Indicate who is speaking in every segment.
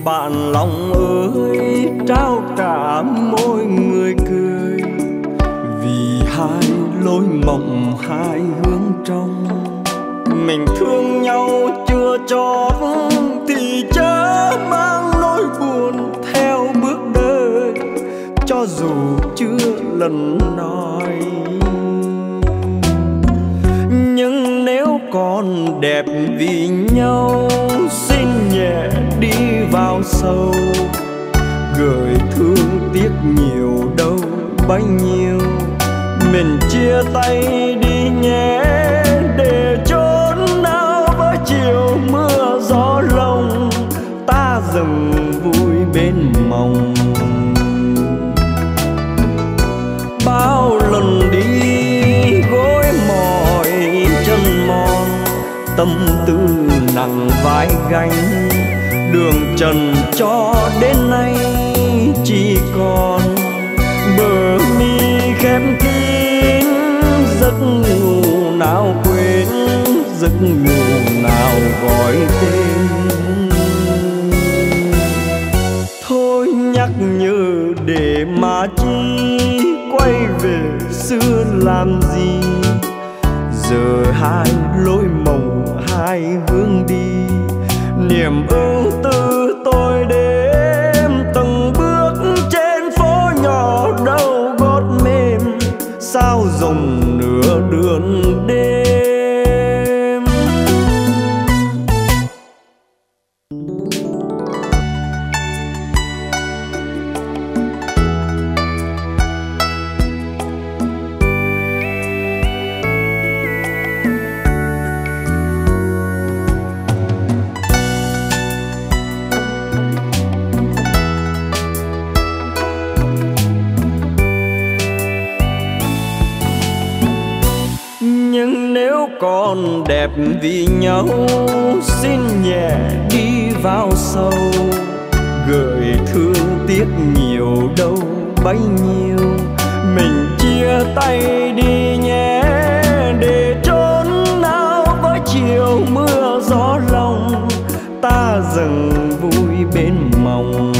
Speaker 1: bạn lòng ơi, trao cả mỗi người cười, vì hai lối mộng hai hướng trong. Mình thương nhau chưa chót thì chớ mang nỗi buồn theo bước đời, cho dù chưa lần nói. Nhưng nếu còn đẹp vì nhau, xin nhẹ đi vào sâu, gửi thương tiếc nhiều đâu bấy nhiêu. Mình chia tay đi nhé, để chốn nào với chiều mưa gió lồng, ta dừng vui bên mộng. Bao lần đi gối mỏi chân mòn, tâm tư nặng vai gánh, đường trần cho đến nay chỉ còn bờ mi khép kín. Giấc ngủ nào quên, giấc ngủ nào gọi tên. Thôi nhắc nhớ để mà chi, quay về xưa làm gì. Giờ hai lối mộng hai hướng đi, niềm ưu tư tôi đêm từng bước trên phố nhỏ đâu gót mềm, sao dòng nửa đường đêm. Còn đẹp vì nhau, xin nhẹ đi vào sâu, gửi thương tiếc nhiều đâu bấy nhiêu. Mình chia tay đi nhé, để chốn nào với chiều mưa gió lòng, ta dừng vui bên mộng.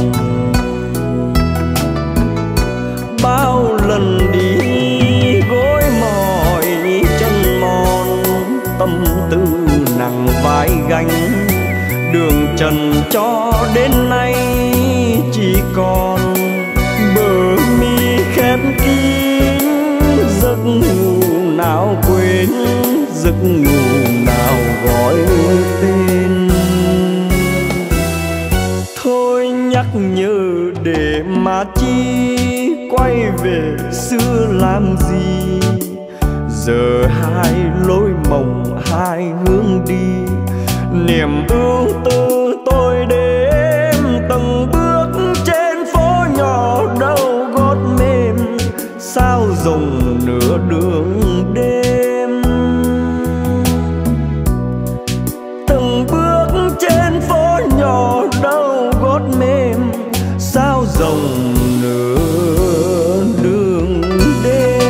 Speaker 1: Bao lần đi gối mỏi chân mòn, tâm tư nặng vai gánh, đường trần cho đến nay chỉ còn bờ mi khép kín. Giấc ngủ nào quên, giấc ngủ nào gọi tên. Thôi nhắc nhớ để mà chi, quay về xưa làm gì. Giờ hai lối mộng hai hướng đi, niềm ưu tư tôi đêm từng bước trên phố nhỏ đâu gót mềm, sao dòng nửa đường đêm. Từng bước trên phố nhỏ đâu gót mềm, sao dòng nửa đường đêm.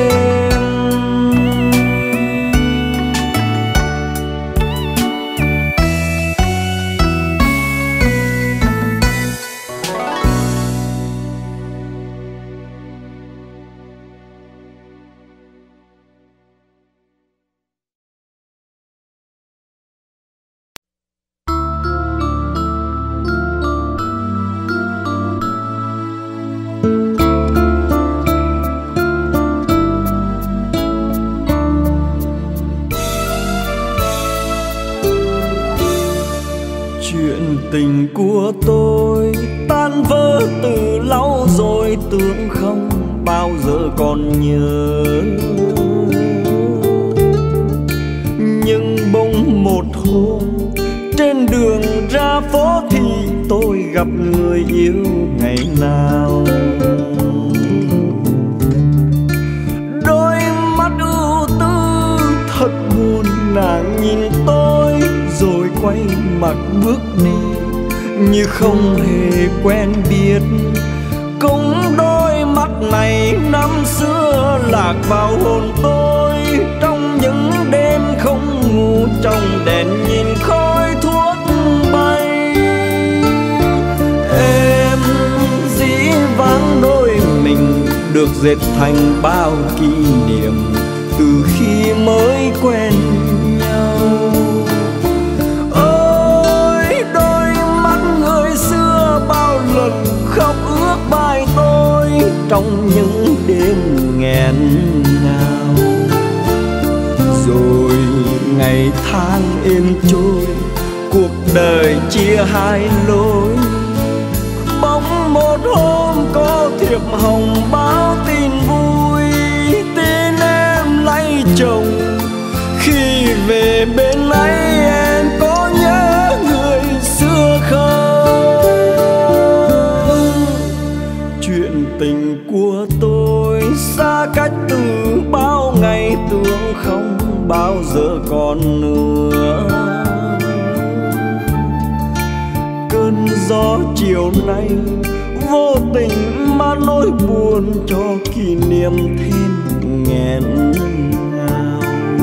Speaker 1: Tình của tôi tan vỡ từ lâu rồi, tưởng không bao giờ còn nhớ. Nhưng bỗng một hôm trên đường ra phố thì tôi gặp người yêu ngày nào. Đôi mắt ưu tư thật buồn, nàng nhìn tôi rồi quay mặt bước đi như không hề quen biết. Cũng đôi mắt này năm xưa lạc vào hồn tôi, trong những đêm không ngủ trong đèn nhìn khói thuốc bay. được dệt thành bao kỷ niệm từ khi mới quen nhau. Ôi đôi mắt người xưa bao lần khóc ước bài tôi trong những đêm nghẹn ngào. Rồi ngày tháng êm trôi, cuộc đời chia hai lối. Bỗng một hôm có thiệp hồng báo tin vui, tin em lấy chồng. Khi về bên ấy em có nhớ người xưa không? Chuyện tình của tôi xa cách từ bao ngày, tưởng không bao giờ còn nữa. Cơn gió chiều nay vô tình mà nỗi buồn cho kỷ niệm thêm nghẹn ngào.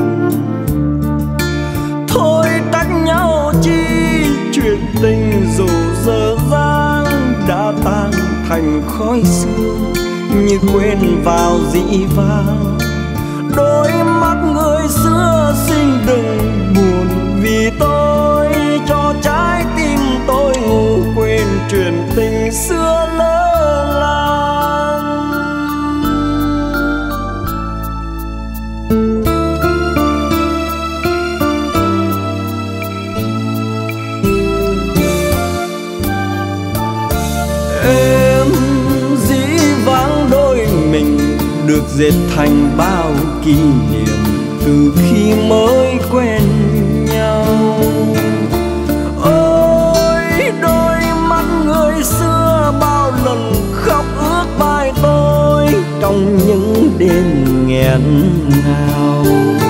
Speaker 1: Thôi trách nhau chi, chuyện tình dù dở dang đã tan thành khói sương như quên vào dĩ vãng. Đôi mắt người xưa xin đừng buồn vì tôi, cho trái tim tôi ngủ quên chuyện tình xưa lỡ làng. Em dĩ vãng đôi mình được dệt thành bao kỷ niệm từ khi mới quen nhau. Ôi đôi mắt người xưa bao lần khóc ước bài tôi trong những đêm nghẹn ngào.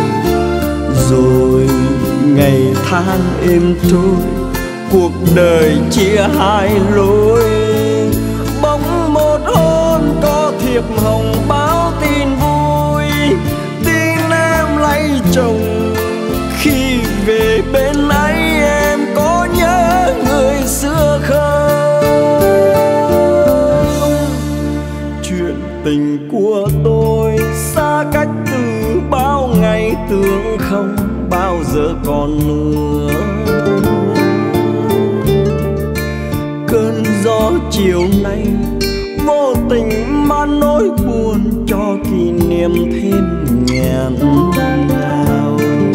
Speaker 1: Rồi ngày tháng êm trôi, cuộc đời chia hai lối. Bỗng một hôm có thiệp hồng báo tin vui, tin em lấy chồng. Khi về bên ấy em có nhớ người xưa không? Chuyện tình của tôi xa cách từ bao ngày, tưởng không bao giờ còn nữa. Cơn gió chiều nay vô tình mà nỗi buồn cho kỷ niệm thêm nghẹn ngào.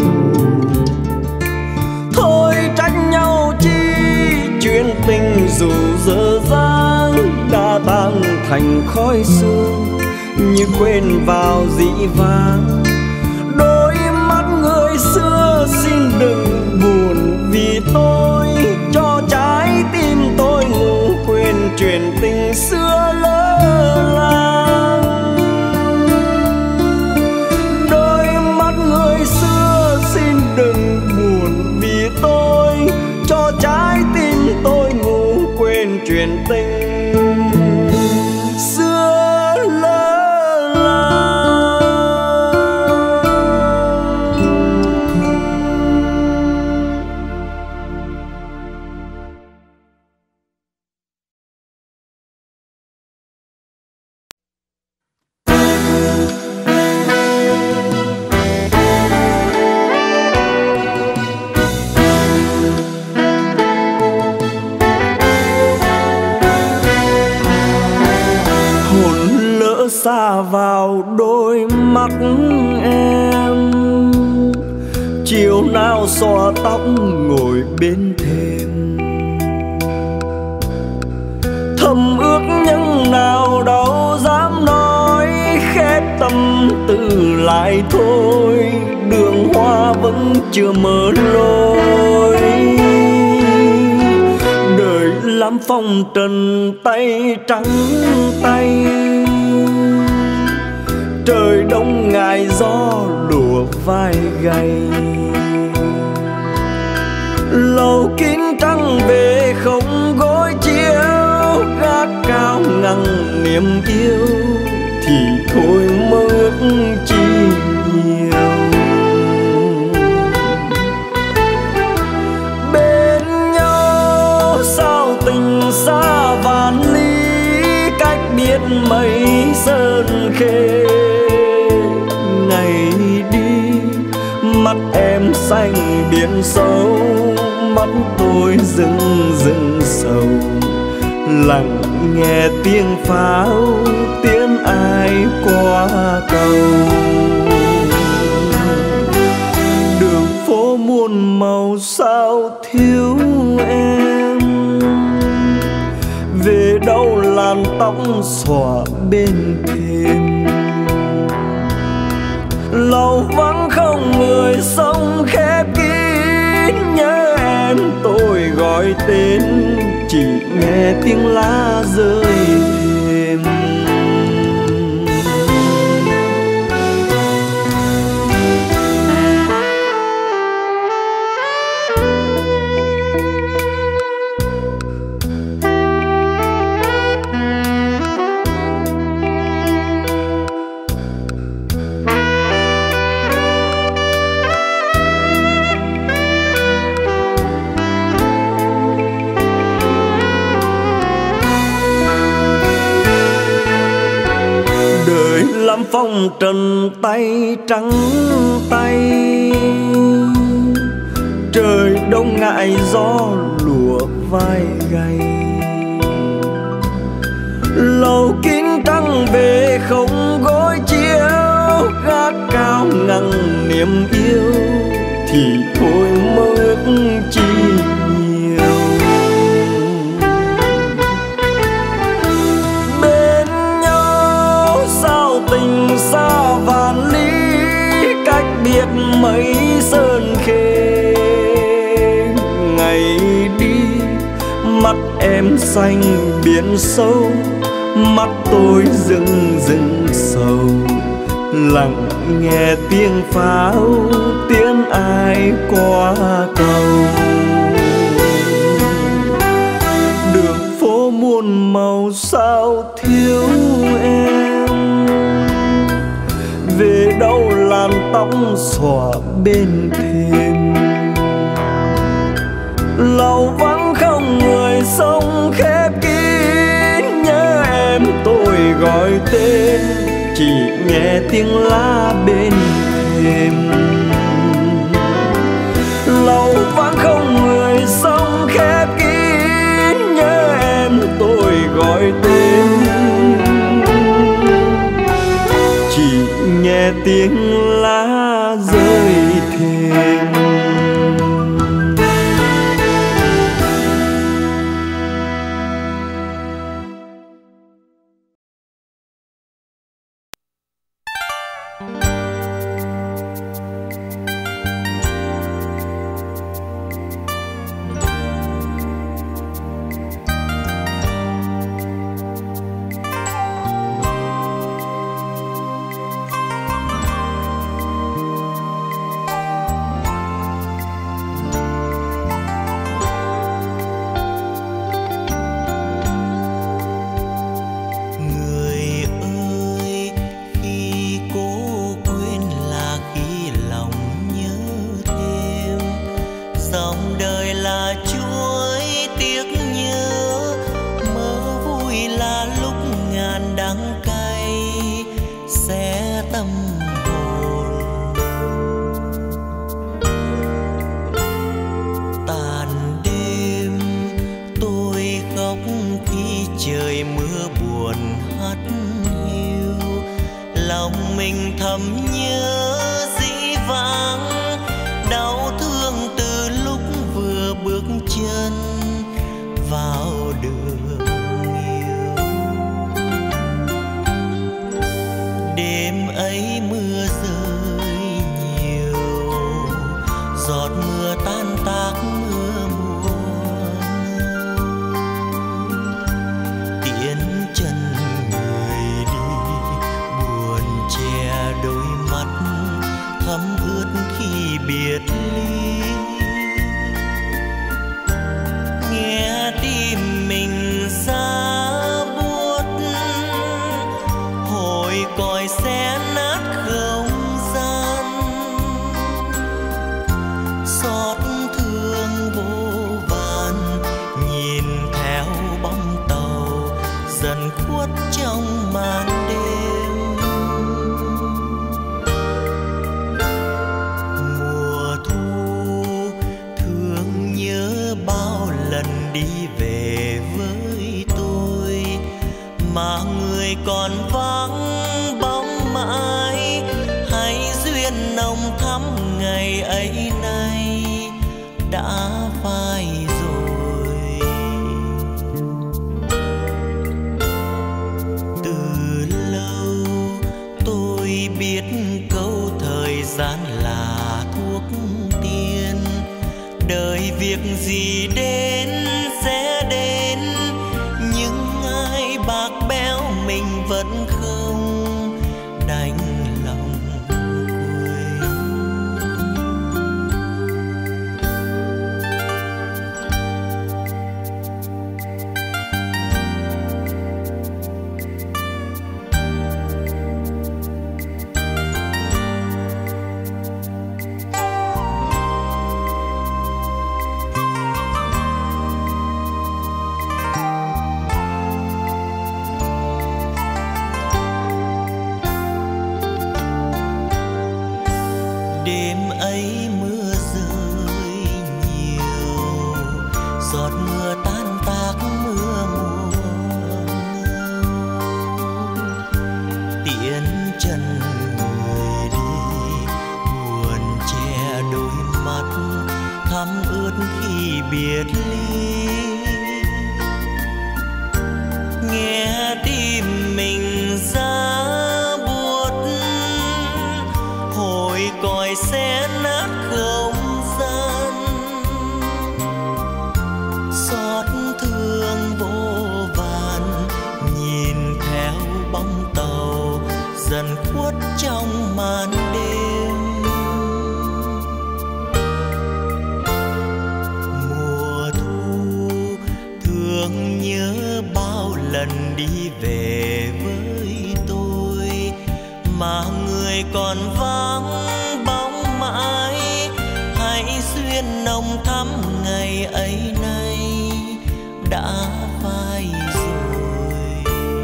Speaker 1: Thôi trách nhau chi, chuyện tình dù dở dang đã tan thành khói sương như quên vào dĩ vãng. Đôi mắt người xưa xin đừng buồn vì tôi, cho trái tim tôi ngủ quên chuyện tình xưa lỡ làng. Đôi mắt người xưa xin đừng buồn vì tôi, cho trái tim tôi ngủ quên chuyện tình xưa lỡ làng. Xa vào đôi mắt em, chiều nào xõa tóc ngồi bên thềm. Thầm ước nhưng nào đâu dám nói, khép tâm tư lại thôi, đường hoa vẫn chưa mở lối. Đời lắm phong trần tay trắng tay, trời đông ngài gió lùa vai gầy. Lầu kín trăng về không gối chiếu, gác cao ngăn niềm yêu thì thôi mơ ước chi nhiều. Bên nhau sao tình xa vạn ly, cách biệt mấy sơn mắt em xanh biển sâu, mắt tôi rưng rưng sầu, lặng nghe tiếng pháo tiễn ai qua cầu. Đường phố muôn màu sao thiếu em, về đâu làn tóc xõa bên thềm. Lầu vắng không người sống khép kín, nhớ em tôi gọi tên, chỉ nghe tiếng lá rơi thềm. Phong trần tay trắng tay, trời đông ngại gió lùa vai gầy. Lầu kín trăng về không gối chiếu, gác cao ngăn niềm yêu thì thôi mơ ước chi nhiều. Bên nhau sao tình xa vạn lý, cách biệt mấy sơn khê. Ngày đi mắt em xanh biển sâu, mắt tôi rưng rưng sầu, lặng nghe tiếng pháo tiễn ai qua cầu. Đường phố muôn màu sao thiếu em, về đâu làn tóc xõa bên thềm. Lầu vắng không người sống khép kín, nhớ em tôi gọi tên, chỉ nghe tiếng lá bên thềm. Lầu vắng không người sống khép kín, nhớ em tôi gọi tên, chỉ nghe tiếng lá rơi thềm.
Speaker 2: Mùa nồng thắm ngày ấy nay đã phai rồi. Từ lâu tôi biết câu thời gian là thuốc tiên, đời việc gì đến sẽ đến, nhưng ai bạc béo mình vẫn không đành lòng quên. Đêm ấy mưa rơi nhiều, giọt mưa tan tác mưa mùa. Tiễn chân người đi, buồn che đôi mắt thắm ướt khi biệt ly. Nghe tim mình ra buốt, hồi còi xé nát không gian. Xót thương vô vàn, nhìn theo bóng tàu dần khuất trong màn đêm. Mùa thu thương nhớ bao lần đi về với tôi, mà người còn vắng bóng mãi. Hãy duyên nồng thắm ngày ấy nay đã phai rồi.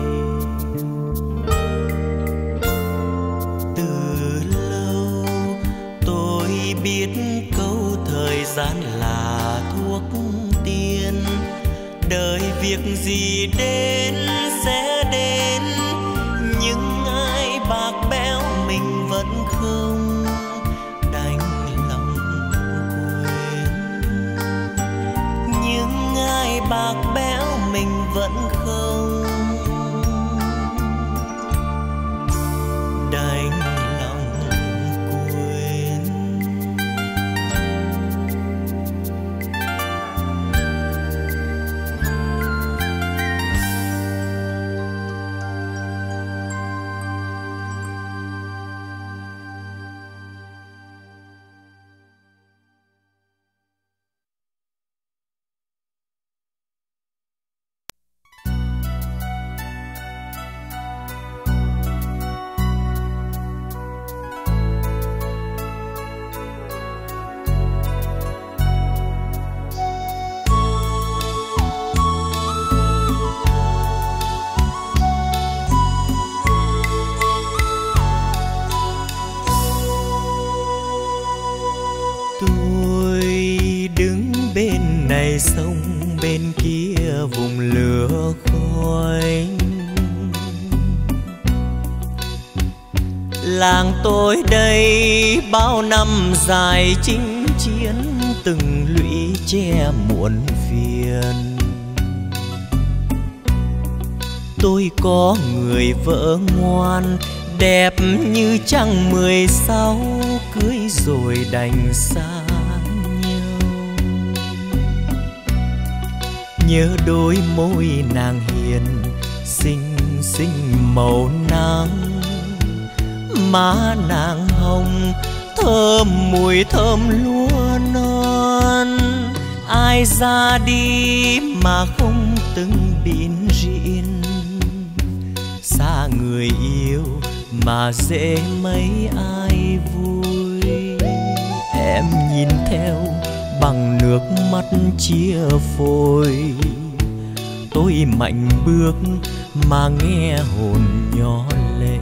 Speaker 2: Từ lâu tôi biết câu thời gian là thuốc tiên, đời việc gì đến sẽ đến, nhưng ai bạc béo mình vẫn không đành lòng quên. Nhưng ai bạc béo mình vẫn không đành lòng quên. Này sông bên kia vùng lửa khói, làng tôi đây bao năm dài chinh chiến, từng lũy che muộn phiền. Tôi có người vợ ngoan đẹp như trăng 16, cưới rồi đành xa. Nhớ đôi môi nàng hiền, xinh xinh màu nắng, má nàng hồng thơm mùi thơm lúa non. Ai ra đi mà không từng bỉn rỉn, xa người yêu mà dễ mấy ai vui. Em nhìn theo bằng nước mắt chia phôi, tôi mạnh bước mà nghe hồn nhỏ lệ.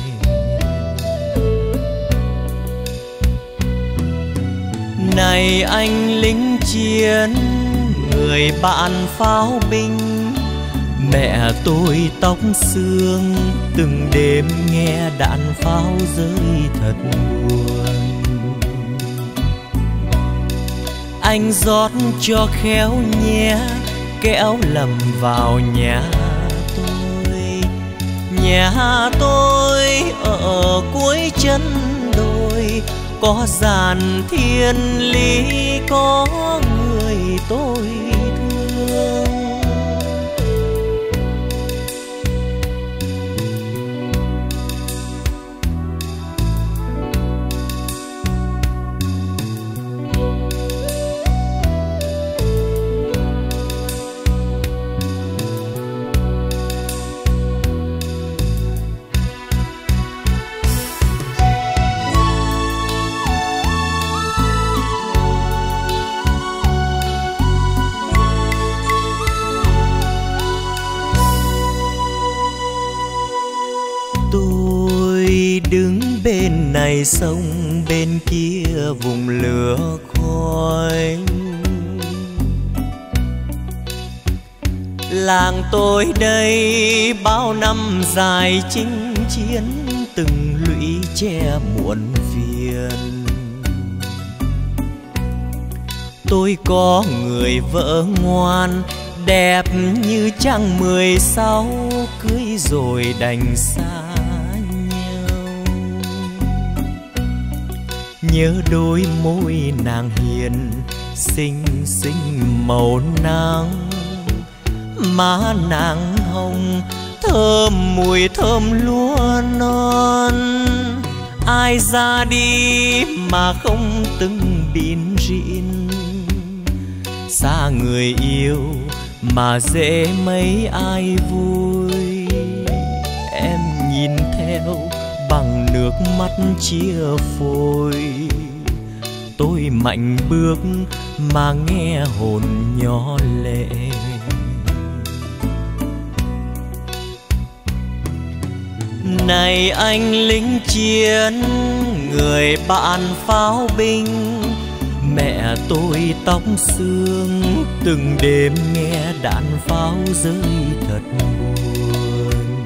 Speaker 2: Này anh lính chiến, người bạn pháo binh, mẹ tôi tóc xương, từng đêm nghe đạn pháo rơi thật buồn. Anh rót cho khéo nhé, kẻo lầm vào nhà tôi. Nhà tôi ở cuối chân đồi, có dàn thiên lý, có người tôi thương. Đứng bên này sông, bên kia vùng lửa khói. Làng tôi đây bao năm dài chinh chiến, từng lũy tre muộn phiền. Tôi có người vợ ngoan, đẹp như trăng 16, cưới rồi đành xa. Nhớ đôi môi nàng hiền, xinh xinh màu nắng. Má nàng hồng, thơm mùi thơm lúa non. Ai ra đi mà không từng bỉn rỉn, xa người yêu mà dễ mấy ai vui. Em nhìn theo bằng nước mắt chia phôi, tôi mạnh bước mà nghe hồn nhỏ lệ. Này anh lính chiến, người bạn pháo binh, mẹ tôi tóc xương, từng đêm nghe đạn pháo rơi thật buồn.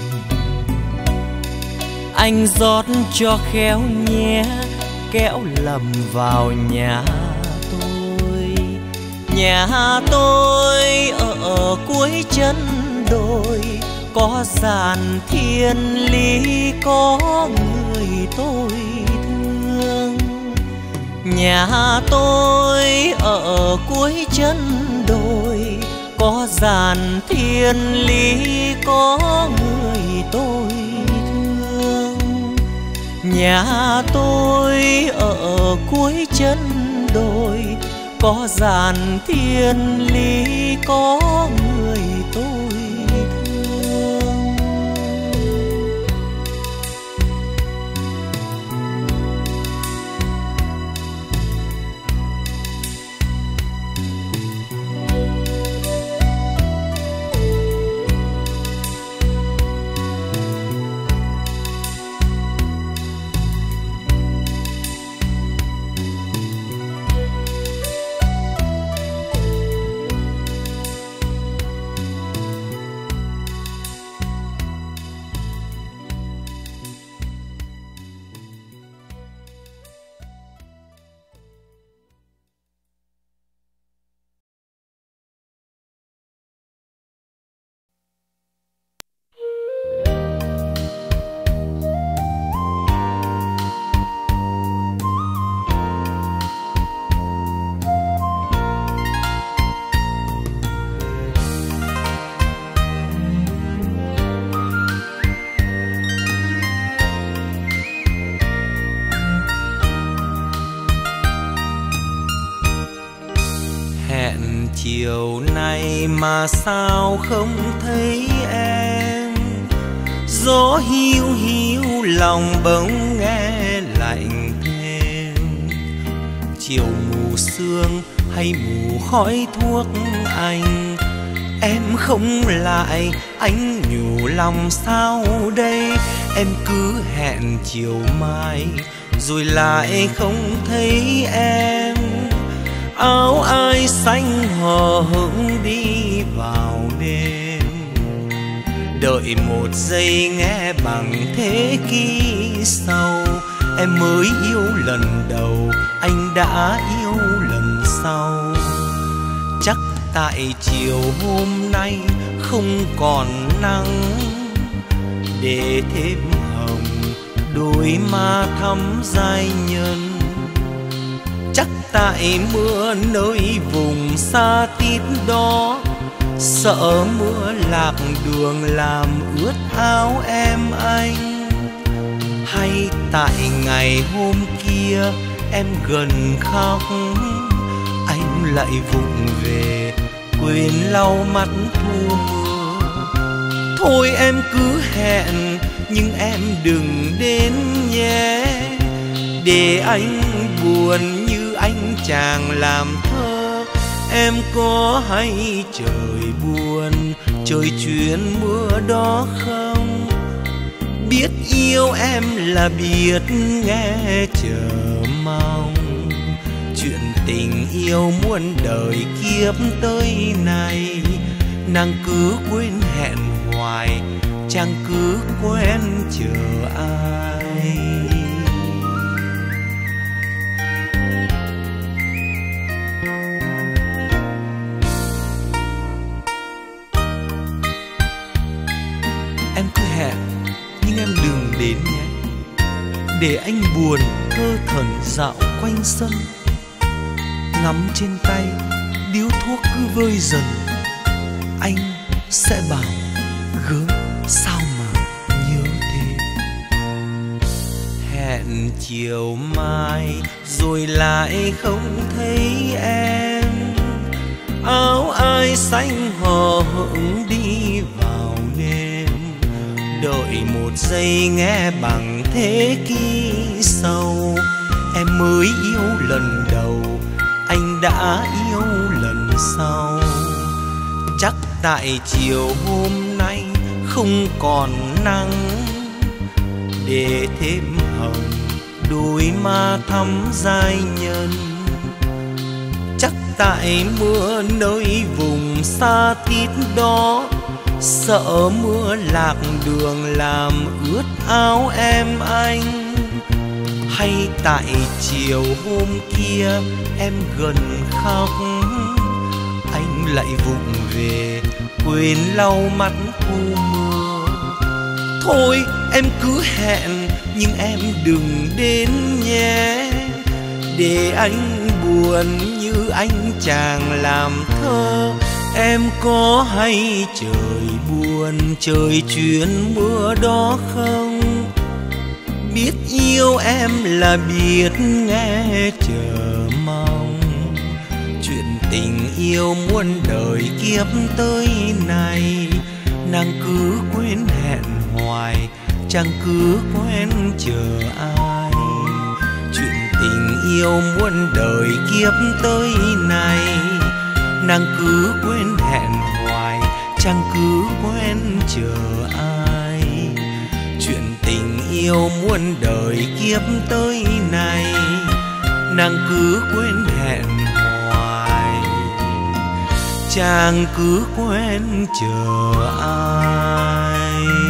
Speaker 2: Anh rót cho khéo nhé, kẻo lầm vào nhà tôi. Nhà tôi ở cuối chân đồi, có dàn thiên lý, có người tôi thương. Nhà tôi ở cuối chân đồi, có dàn thiên lý, có người tôi thương. Nhà tôi ở cuối chân đồi, có dàn thiên lý, có người tôi thương.
Speaker 3: Chiều nay mà sao không thấy em, gió hiu hiu lòng bỗng nghe lạnh thêm. Chiều mù sương hay mù khói thuốc anh, em không lại anh nhủ lòng sao đây. Em cứ hẹn chiều mai rồi lại không thấy em. Áo ai xanh hờ hững đi vào đêm, đợi một giây nghe bằng thế kỷ sau. Em mới yêu lần đầu, anh đã yêu lần sau. Chắc tại chiều hôm nay không còn nắng, để thêm hồng đôi má thắm giai nhân. Chắc tại mưa nơi vùng xa tít đó, sợ mưa lạc đường làm ướt áo em anh. Hay tại ngày hôm kia em gần khóc, anh lại vụng về quên lau mắt thu mưa. Thôi em cứ hẹn nhưng em đừng đến nhé, để anh buồn như anh chàng làm thơ. Em có hay trời buồn, trời chuyên mưa đó không? Biết yêu em là biết nghe chờ mong, chuyện tình yêu muôn đời kiếp tới này. Nàng cứ quên hẹn hoài, chẳng cứ quen chờ ai. Em cứ hẹn nhưng em đừng đến nhé, để anh buồn thơ thẩn dạo quanh sân. Ngắm trên tay điếu thuốc cứ vơi dần, anh sẽ bảo gớm sao mà nhớ thế. Hẹn chiều mai rồi lại không thấy em, áo ai xanh hờ hững đi vào đêm. Đợi một giây nghe bằng thế kỷ sâu, em mới yêu lần đầu, anh đã yêu lần sau. Chắc tại chiều hôm nay không còn nắng, để thêm hồng đôi má thắm giai nhân. Chắc tại mưa nơi vùng xa tít đó, sợ mưa lạc đường làm ướt áo em anh. Hay tại chiều hôm kia em gần khóc, anh lại vụng về quên lau mắt thu mưa. Thôi em cứ hẹn nhưng em đừng đến nhé, để anh buồn như anh chàng làm thơ. Em có hay trời buồn, trời chuyên mưa đó không? Biết yêu em là biết nghe chờ mong, chuyện tình yêu muôn đời kiếp tới này. Nàng cứ quên hẹn hoài, chẳng cứ quen chờ ai. Chuyện tình yêu muôn đời kiếp tới này, nàng cứ quên hẹn hoài, chẳng cứ quen chờ ai. Chuyện tình yêu muôn đời kiếp tới này, nàng cứ quên hẹn hoài, chàng cứ quen chờ ai.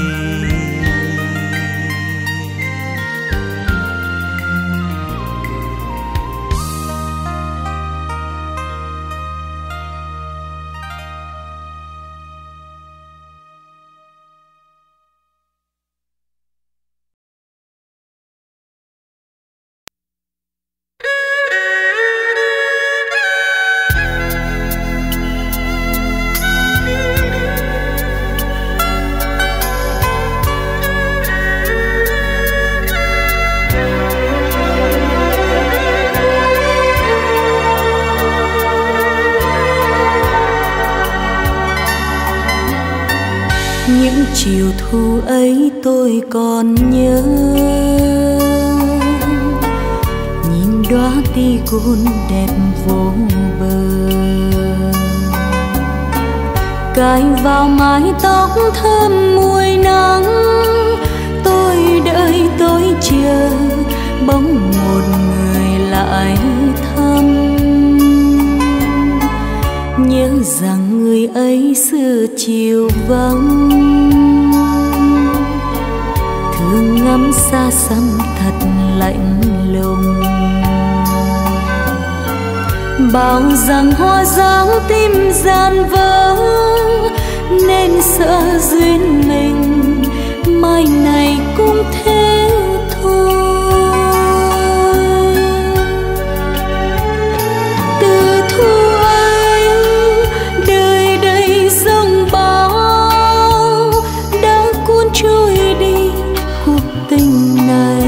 Speaker 4: Những chiều thu ấy tôi còn nhớ, nhìn đóa tigon đẹp vô bờ, cài vào mái tóc thơm mùi nắng. Tôi đợi tôi chờ bóng một người lại thăm, nhớ rằng người ấy xưa chiều vắng, thương ngắm xa xăm thật lạnh lùng. bảo rằng hoa dáng tim gian vỡ nên sợ duyên mình mai này cũng thế thôi. Từ thu ấy đời đầy giông bão đã cuốn trôi đi cuộc tình này.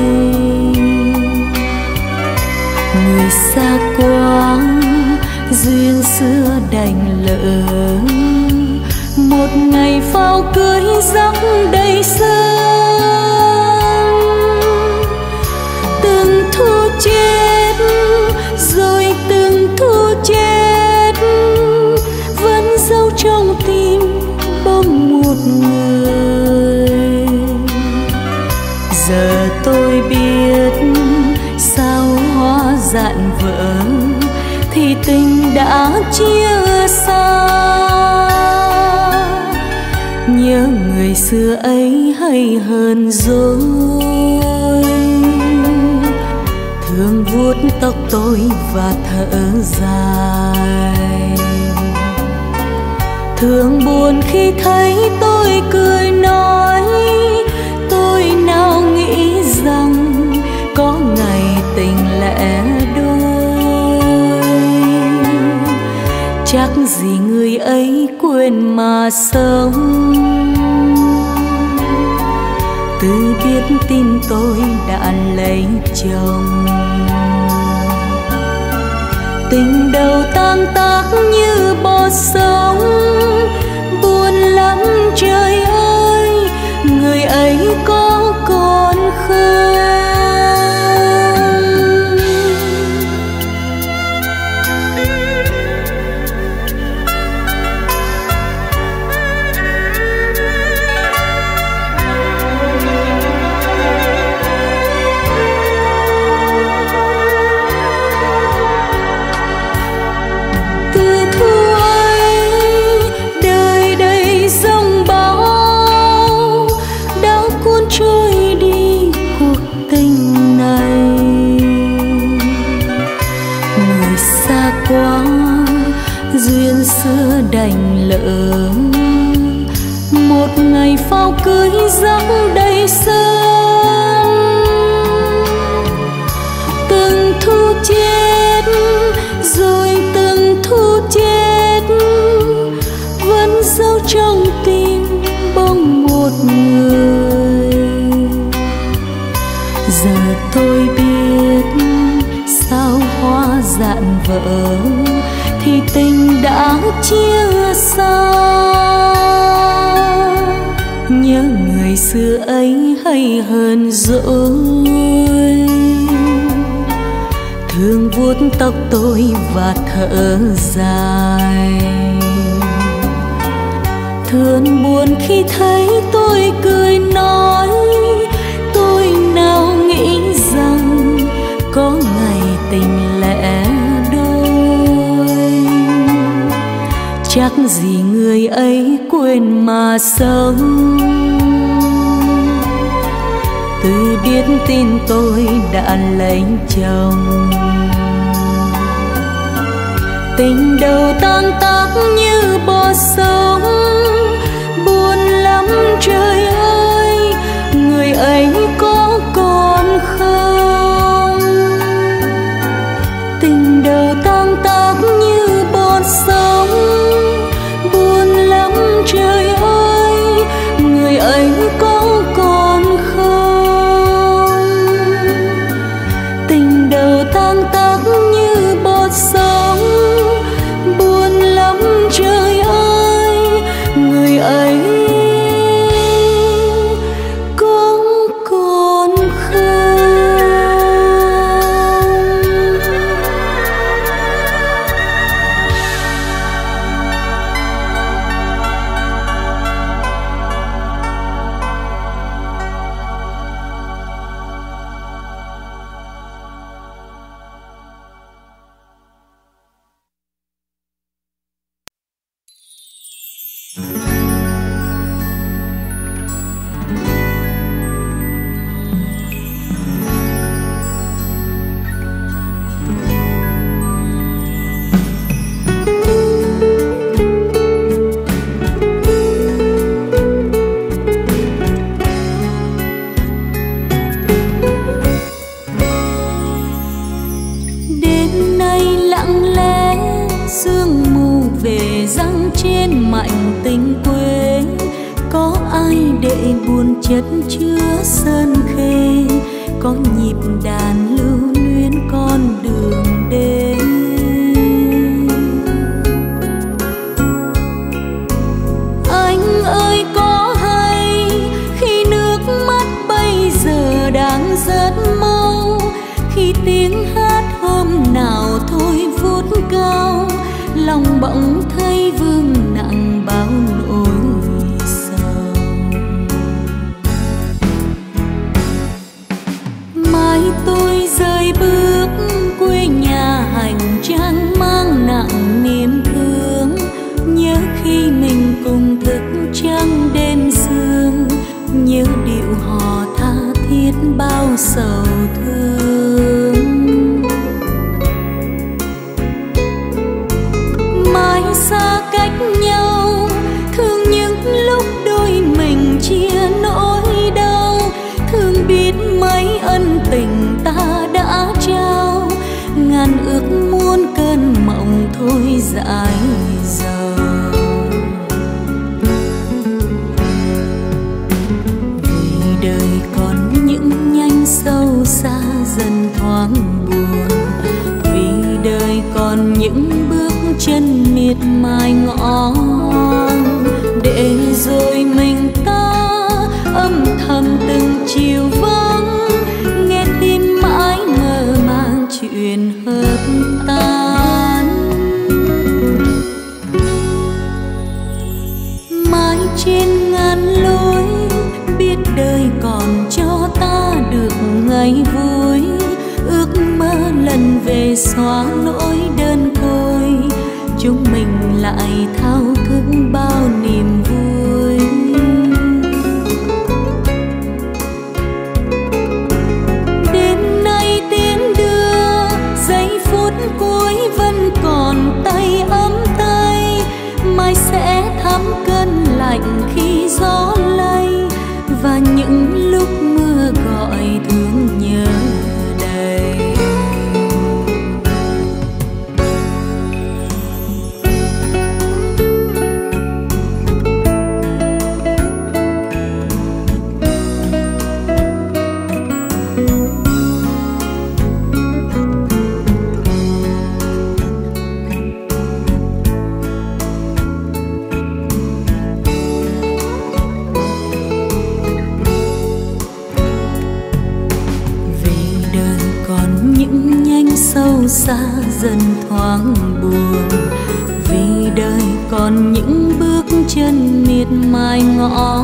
Speaker 4: Người xa quá duyên xưa đành lỡ, một ngày pháo cưới giấc đầy sương. Từng thu chết rồi từng thu chết, vẫn giấu trong tim bỗng một người. Giờ tôi biết sao hoa dạn vỡ thì tình đã chia xa. Nhớ người xưa ấy hay hơn rồi, thương vuốt tóc tôi và thở dài. Thương buồn khi thấy tôi cười nói, tôi nào nghĩ rằng có ngày tình lẽ đôi. Chắc gì người ấy quên mà sống, từ biết tin tôi đã lấy chồng. Tình đầu tan tác như bọt sóng, buồn lắm trời ơi, người ấy có còn không? Duyên xưa đành lỡ, một ngày pháo cưới giấc đầy sương. Từng thu chết rồi từng thu chết, vẫn giấu trong tim bỗng một người. Giờ tôi biết sao hoa dạn vỡ thì tình đã chia xa. Nhớ người xưa ấy hay hơn rồi, thương vuốt tóc tôi và thở dài. Thương buồn khi thấy tôi cười nói, tôi nào nghĩ rằng có ngày tình lẽ chắc gì người ấy quên mà sống. Từ biết tin tôi đã lấy chồng, tình đầu tan tác như bọt sóng, buồn lắm trời ơi, người ấy có còn không? Tình đầu tan tác như bọt sóng, trời ơi, người ấy có còn không? Tình đầu tan tác như bọt sóng, buồn lắm trời ơi, người ấy lặng lẽ sương mù về giăng trên mảnh tình quê. Có ai để buồn chất chứa sơn khê, có nhịp đàn lưu luyến con đường đến. Anh ơi có hay khi nước mắt bây giờ đang rất mau, khi tiếng hát hôm nào thôi vút cao, lòng bỗng thấy vương nặng bao nỗi sầu. Mai tôi rời bước quê nhà hành trang mang nặng niềm thương, nhớ khi mình cùng thức trăng đêm sương, nhớ điệu hò tha thiết bao sầu thương. Mãi xa cách nhau, thương những lúc đôi mình chia nỗi đau, thương biết mấy ân tình ta đã trao, ngàn ước muốn cơn mộng thôi dại dầu. Vì đời còn những nhánh sâu xa dần thoáng buồn, vì đời còn những bước chân miệt mài ngõ, để rồi mình ta âm thầm từng chiều vắng, nghe tim mãi mơ màng chuyện hợp tan. Mãi trên ngàn lối biết đời còn cho ta được ngày vui, ước mơ lần về xóa nỗi đơn côi, chúng mình lại thao thức bao niềm vui. Đến nay tiến đưa giây phút cuối vẫn còn tay ấm tay, mai sẽ thắm cơn lạnh khi gió lay, và những lúc mưa gọi thương nhớ đầy. Sâu xa dần thoáng buồn, vì đời còn những bước chân miệt mài ngõ,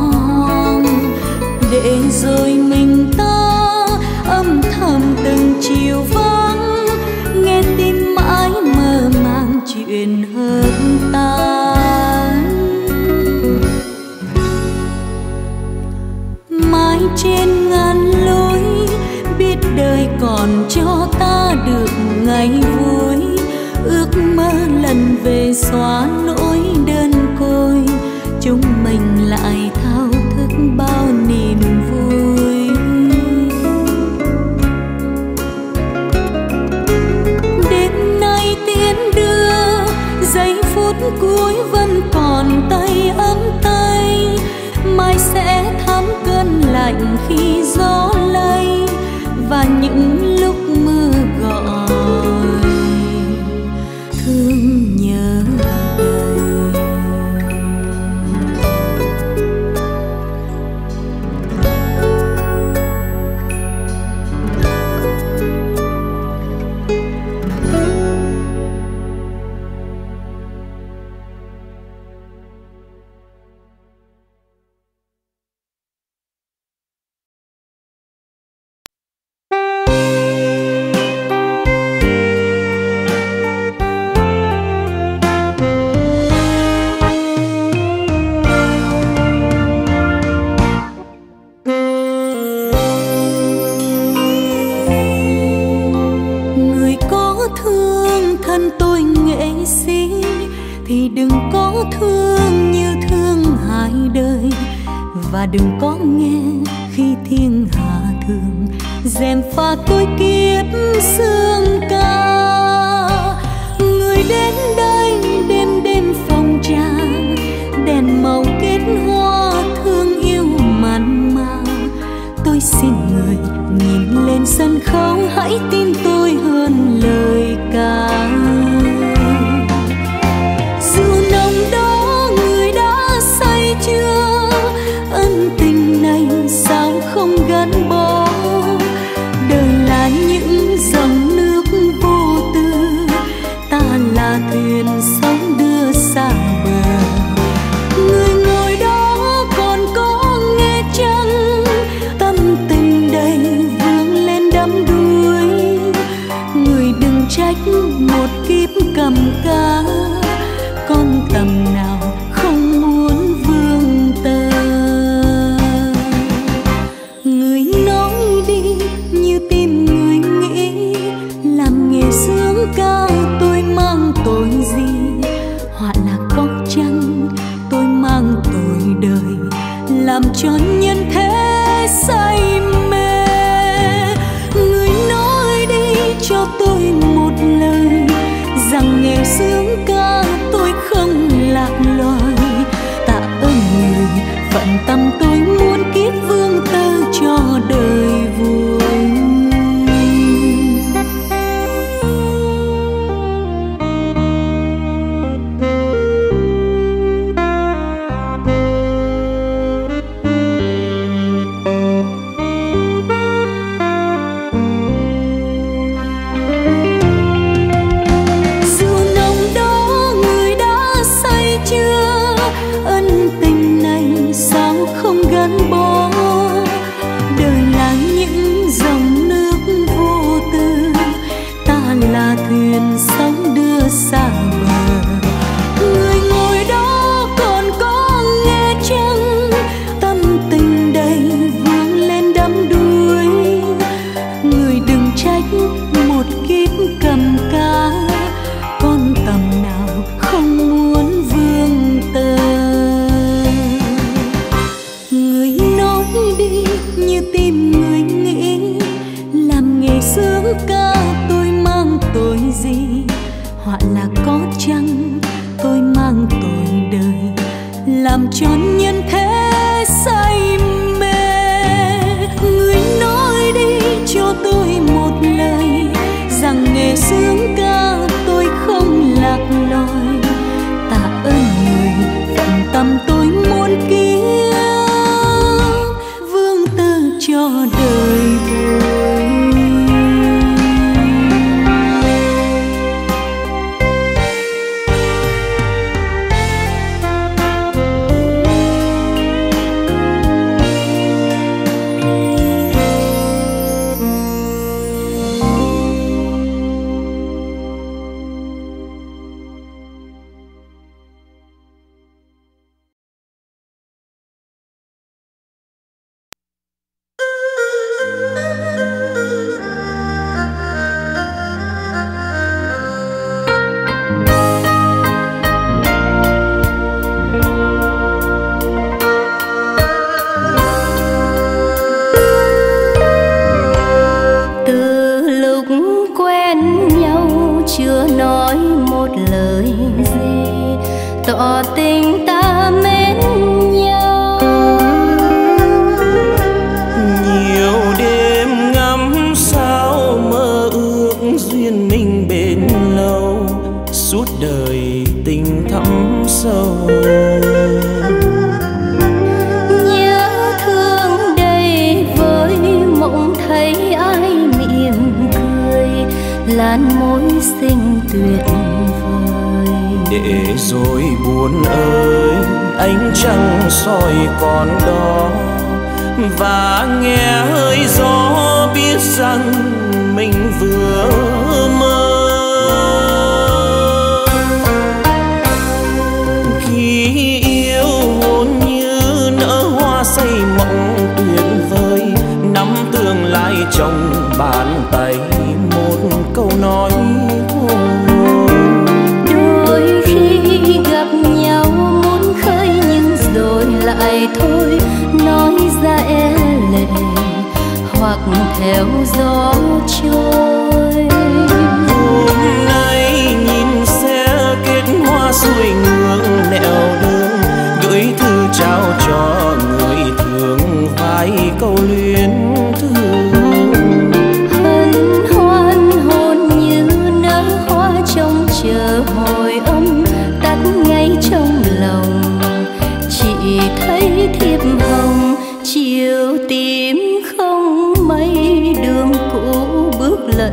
Speaker 4: để rồi mình ta âm thầm từng chiều vắng, nghe tim mãi mơ màng chuyện hợp tan. Mãi trên ngàn lối biết đời còn cho ta được ngày vui, ước mơ lần về xóa nỗi đơn côi, chúng mình lại thao thức bao niềm vui. Đêm nay tiến đưa giây phút cuối vẫn còn tay ấm tay, mai sẽ thắm cơn lạnh khi gió lay, và những lúc mưa gọi thương nhớ đầy. Và đừng có nghe khi thiên hạ thường dèm pha tôi kiếp xương ca. hãy tin tôi hơn lời ca. Dù nồng đó người đã say chưa, ân tình này sao không gắn bó. Đời là những dòng nước vô tư, ta là thuyền sóng đưa xa bờ. Người ngồi đó còn có nghe chăng, tâm tình đầy vương lên đắm đuối. Người đừng trách một kiếp cầm cá, con tầm nào không muốn vương tơ. Người nói đi như tim người nghĩ, làm nghề sướng ca tôi mang tội gì. Họa là có chăng tôi mang tội đời, làm cho nhân thế say mê. Người nói đi cho tôi một lời, rằng nghề sướng ca tôi không lạc loài. Tạ ơn người phận tâm tôi muốn kiếp vương tơ cho đời vui.
Speaker 5: câu luyến thương hân hoan.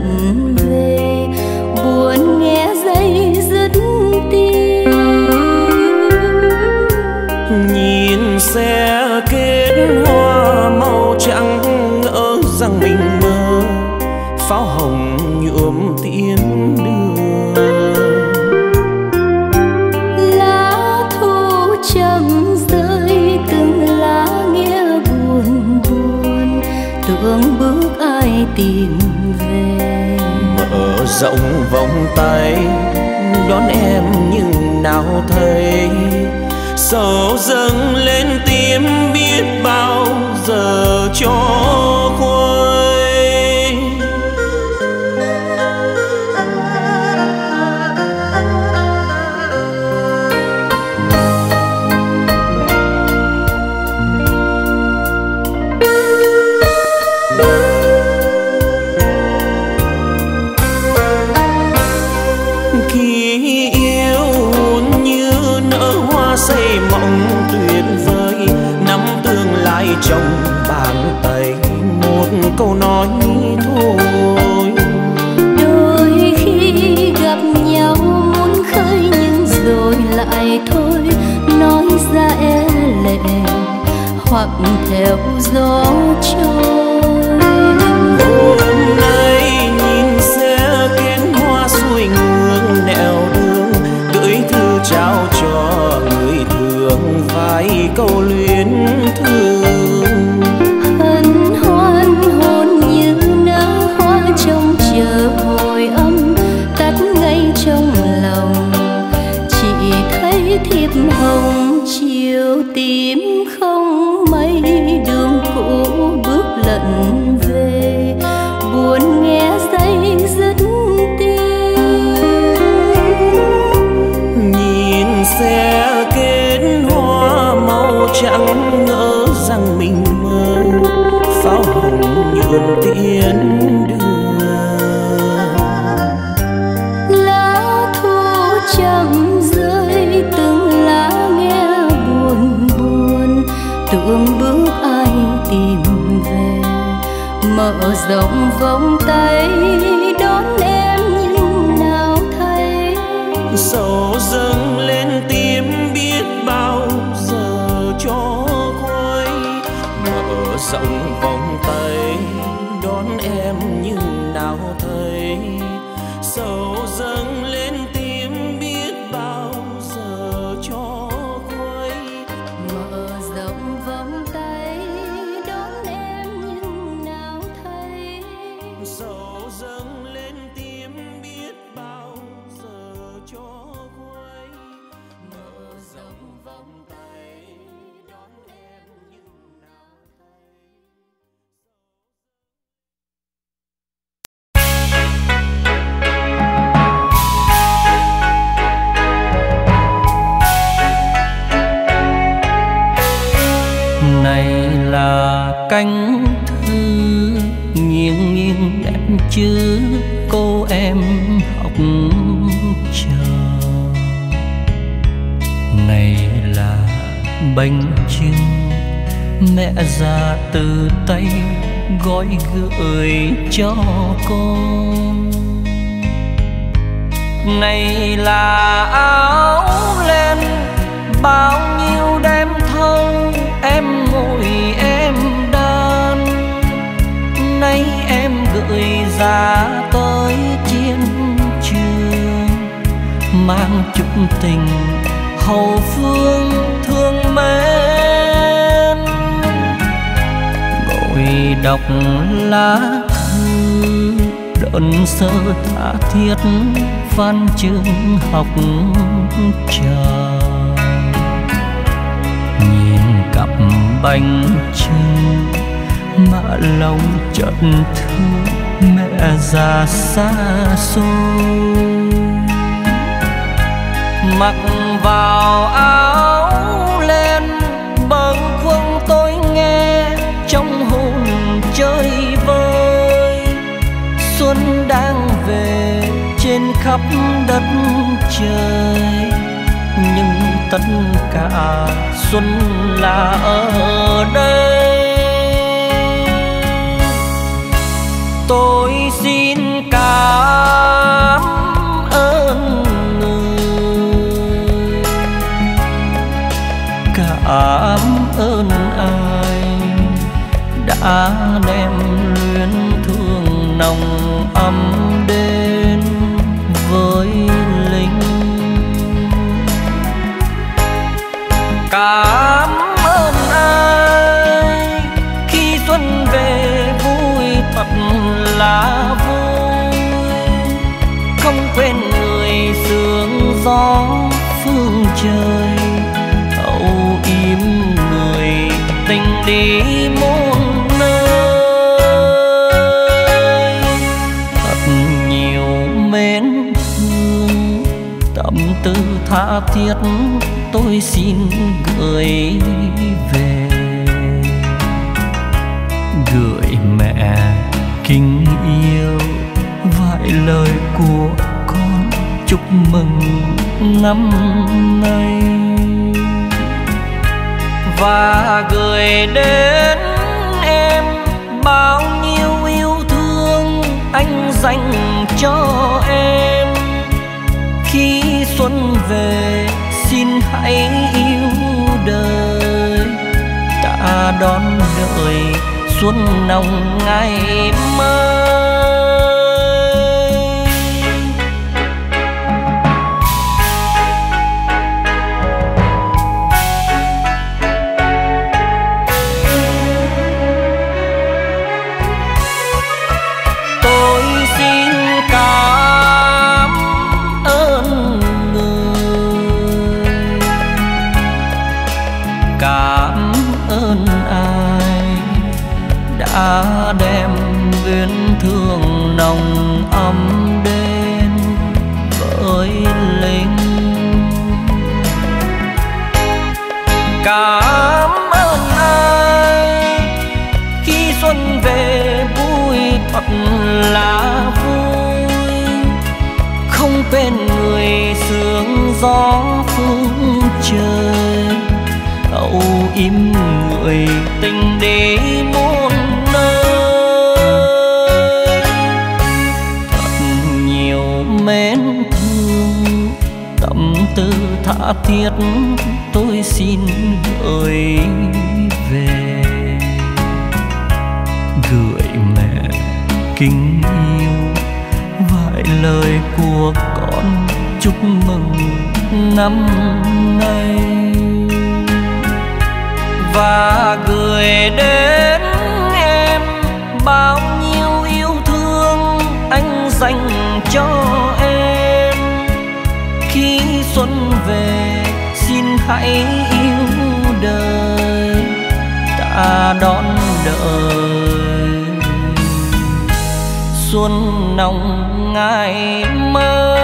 Speaker 4: lận về, buồn nghe dây dứt tiếng.
Speaker 1: Nhìn xe kết hoa màu trắng ngỡ rằng mình mơ, pháo hồng nhuộm tiễn đưa.
Speaker 4: Lá thu chậm rơi từng lá nghe buồn buồn, tưởng bước ai tìm về.
Speaker 1: Mở rộng vòng tay đón em nhưng nào thấy, sầu dâng lên tim biết bao giờ cho khuây. Khi yêu như nở hoa xây mộng tuyệt vời, nắm tương lai trong bàn tay, một câu nói thôi.
Speaker 4: Đôi khi gặp nhau muốn khơi nhưng rồi lại thôi, nói ra e lệ hoặc theo gió trôi.
Speaker 1: Hôm nay nhìn xe kén hoa xuôi ngược nẻo đường, gửi thư trao cho người thương vài câu luyến thương.
Speaker 4: Hân hoan hôn như nở hoa trông chờ hồi âm, tắt ngay trong lòng. Chỉ thấy thiệp hồng chiều tím không mây, đường cũ bước lận về, buồn nghe dây dứt tiếng.
Speaker 1: Nhìn xe kết hoa màu trắng ngỡ rằng mình mơ, pháo hồng nhuộm tiễn đưa.
Speaker 4: Lá thu chậm rơi từng lá nghe buồn buồn, tưởng bước ai tìm về. Mở rộng vòng tay đón em nhưng nào thấy,
Speaker 1: Sầu dâng lên tim biết bao giờ cho khuây. Mở rộng vòng tay đón em nhưng nào thấy, sầu dâng lên tim biết bao giờ cho khuây.
Speaker 4: mở rộng vòng tay đón em nhưng nào thấy,
Speaker 1: Sầu dâng lên tim biết bao giờ cho khuây. Mở rộng vòng tay đón em nhưng nào thấy.
Speaker 3: Này là cánh thư nghiêng nghiêng đẹp chữ cô em học chờ. Này là bánh chưng mẹ già từ tay gói gửi cho con. Này là áo len bao nhiêu đêm thâu em ngồi em đan. Nay em gửi ra tới chiến trường, mang chút tình hậu phương thương mến. Ngồi đọc lá thư đơn sơ tha thiết văn chương học trò. Nhìn cặp bánh trưng mà lòng chợt thương mẹ già xa xôi. Mặc vào áo len bâng khuâng tôi nghe trong hồn chơi vơi. Xuân đang về trên khắp đất trời, nhưng tất cả xuân là ở đây. Tôi xin cả
Speaker 2: gió phương trời, âu yếm người tình đi muôn nơi. Thật nhiều mến thương, tâm tư tha thiết tôi xin gửi về. Gửi mẹ kính yêu, vài lời của con chúc mừng năm nay. Và gửi đến em bao nhiêu yêu thương anh dành cho em. Khi xuân về xin hãy yêu đời, ta đón đợi xuân nồng ngày mới. Tôi xin cảm ơn người, cảm ơn ai đã đem uyên thương nồng ấm đến với linh. Cảm ơn ai khi xuân về vui thật là vui, không quên người sương gió phương trời, âu yếm người tình đi muôn nơi. Thật nhiều mến thương, tâm tư tha thiết tôi xin gửi về. Gửi mẹ kính yêu, vài lời của con chúc mừng năm nay. Và gửi đến em bao nhiêu yêu thương anh dành cho em. Khi xuân về xin hãy yêu đời, ta đón đợi xuân nồng ngày mới.